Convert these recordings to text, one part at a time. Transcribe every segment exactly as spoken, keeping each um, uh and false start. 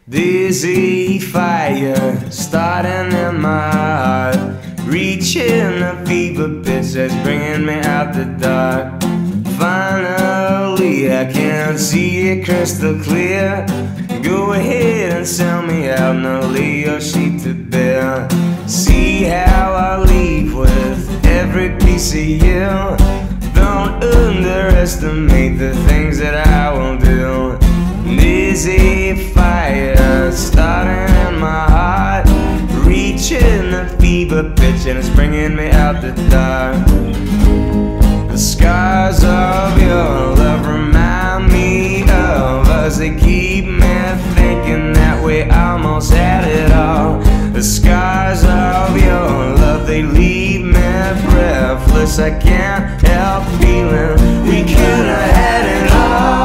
Dizzy fire starting in my heart, reaching a fever pitch that's bringing me out the dark. Finally I can see it crystal clear. Go ahead and sell me out, now lay your sheet to bear. See how I leave with every piece of you. Don't underestimate the things that I will do. Dizzy fire starting in my heart, reaching a fever pitch and it's bringing me out the dark. The scars of your love remind me of us. They keep me thinking that we almost had it all. The scars of your love, they leave me breathless. I can't help feeling we could have had it all.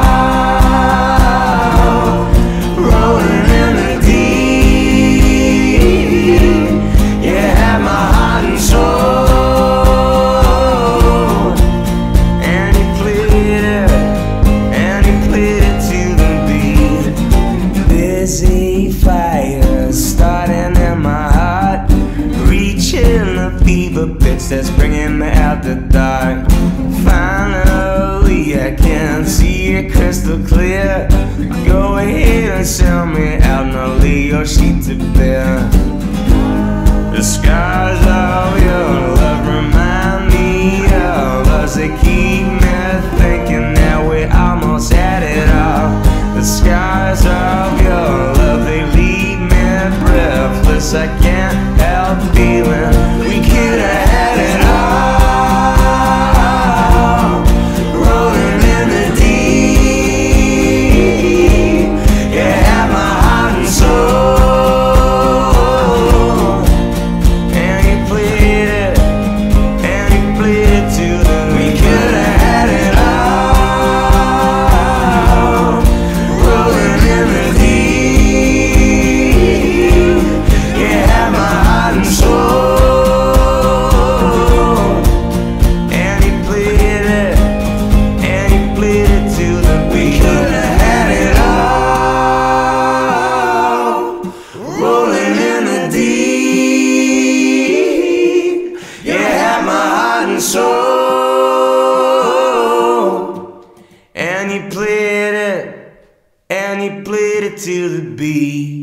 Rolling in the deep, you had my heart and soul, and you played it, and you played it to the beat. Dizzy fire starting in my heart, reaching a fever pitch that's bringing me out the dark. Finally I can see it crystal clear. Go ahead and sell me out, now lay your sheet to bear. The scars of your love remind me of us. They keep me thinking that we almost had it all. The scars of your love, they leave me breathless. I can't help feeling we could have had it all. Rolling in the deep, you had my heart and soul, and you played it, and you played it to the we could have had it all. Rolling in the deep, you had my heart and soul, and you played it, and you played it to the we could have had it all. Rolling in the deep, you had my heart and soul, and you played it, and you played it to the beat.